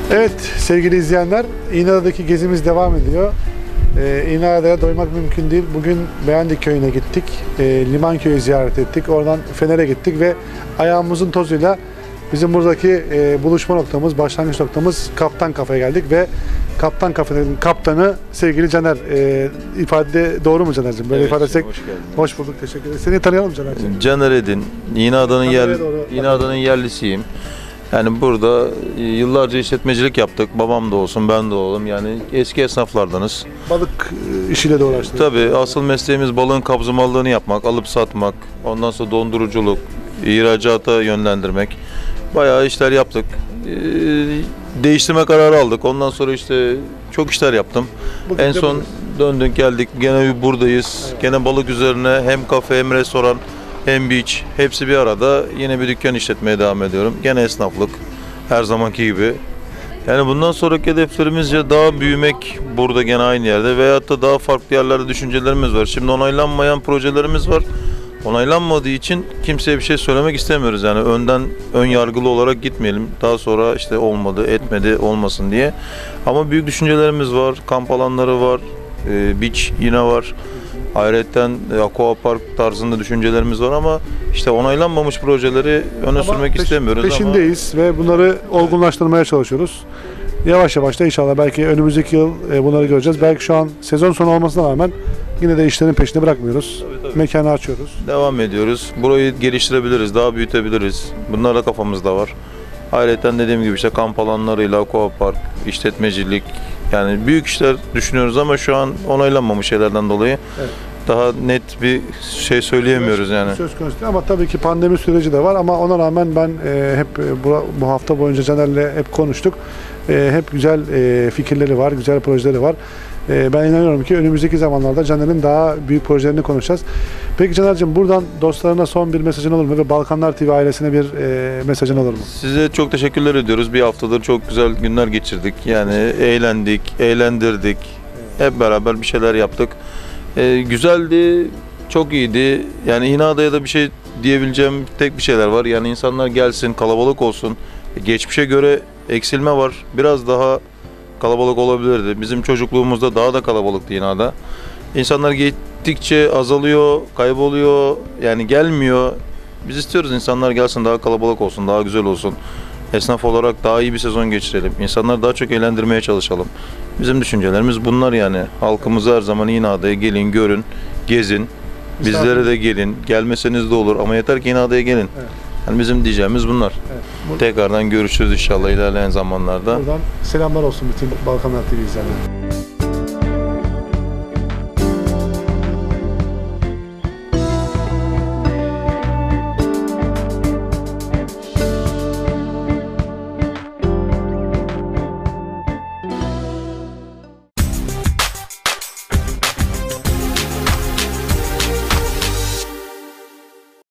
Evet sevgili izleyenler, İğneada'daki gezimiz devam ediyor. İğneada'ya doymak mümkün değil. Bugün Beğendik köyüne gittik. Limanköy'ü ziyaret ettik. Oradan Fener'e gittik ve ayağımızın tozuyla bizim buradaki buluşma noktamız, başlangıç noktamız Kaptan Kafe'ye geldik ve Kaptan Kafe'nin kaptanı sevgili Caner. İfade doğru mu Caner'cim? Böyle Evet, ifade etsek. hoş geldiniz. Hoş bulduk, teşekkür ederim. Seni tanıyalım Caner'cim. Caner Edin, İğneada'nın yerlisiyim. Yani burada yıllarca işletmecilik yaptık. Babam da olsun, ben de oğlum. Yani eski esnaflardanız. Balık işiyle de uğraştık. Tabii asıl mesleğimiz balığın kabzımalığını yapmak, alıp satmak. Ondan sonra donduruculuk, ihracata yönlendirmek. Bayağı işler yaptık. Değiştirme kararı aldık. Ondan sonra işte çok işler yaptım. Bugün En son buradayız. döndük geldik. Gene buradayız. Evet. Gene balık üzerine hem kafe hem restoran hem beach. Hepsi bir arada. Yine bir dükkan işletmeye devam ediyorum. Gene esnaflık. Her zamanki gibi. Yani bundan sonraki hedeflerimizce daha büyümek burada gene aynı yerde veyahut da daha farklı yerlerde düşüncelerimiz var. Şimdi onaylanmayan projelerimiz var. Onaylanmadığı için kimseye bir şey söylemek istemiyoruz. Yani ön yargılı olarak gitmeyelim. Daha sonra işte olmadı, etmedi, olmasın diye. Ama büyük düşüncelerimiz var. Kamp alanları var. Beach yine var. Ayrıca aquapark tarzında düşüncelerimiz var ama işte onaylanmamış projeleri öne sürmek istemiyoruz. Peşindeyiz ve bunları olgunlaştırmaya çalışıyoruz. Yavaş yavaş da inşallah belki önümüzdeki yıl bunları göreceğiz. Belki şu an sezon sonu olmasına rağmen yine de işlerin peşinde bırakmıyoruz. Tabii. Mekanı açıyoruz. Devam ediyoruz. Burayı geliştirebiliriz, daha büyütebiliriz. Bunlar da kafamızda var. Ayrıca dediğim gibi işte kamp alanlarıyla, aquapark, işletmecilik, yani büyük işler düşünüyoruz ama şu an onaylanmamış şeylerden dolayı daha net bir şey söyleyemiyoruz yani. Söz konusu değil ama tabii ki pandemi süreci de var ama ona rağmen ben hep bu hafta boyunca Caner'le hep konuştuk. Hep güzel fikirleri var, güzel projeleri var. Ben inanıyorum ki önümüzdeki zamanlarda Caner'in daha büyük projelerini konuşacağız. Peki Caner'cim buradan dostlarına son bir mesajın olur mu ve Balkanlar TV ailesine bir mesajın olur mu? Size çok teşekkürler ediyoruz. Bir haftadır çok güzel günler geçirdik. Yani eğlendik, eğlendirdik. Hep beraber bir şeyler yaptık. Güzeldi, çok iyiydi. Yani İğneada'ya da bir şey diyebileceğim tek bir şeyler var. Yani insanlar gelsin, kalabalık olsun. Geçmişe göre eksilme var. Biraz daha kalabalık olabilirdi. Bizim çocukluğumuzda daha da kalabalıktı İğneada. İnsanlar gittikçe azalıyor, kayboluyor. Yani gelmiyor. Biz istiyoruz insanlar gelsin, daha kalabalık olsun, daha güzel olsun. Esnaf olarak daha iyi bir sezon geçirelim. İnsanları daha çok eğlendirmeye çalışalım. Bizim düşüncelerimiz bunlar yani. Halkımızı her zaman İğneada'ya gelin, görün, gezin. Bizlere de gelin. Gelmeseniz de olur ama yeter ki İğneada'ya gelin. Evet. Yani bizim diyeceğimiz bunlar. Evet. Tekrardan görüşürüz inşallah ilerleyen zamanlarda. Buradan selamlar olsun bütün Balkanlar TV izleyenlerine.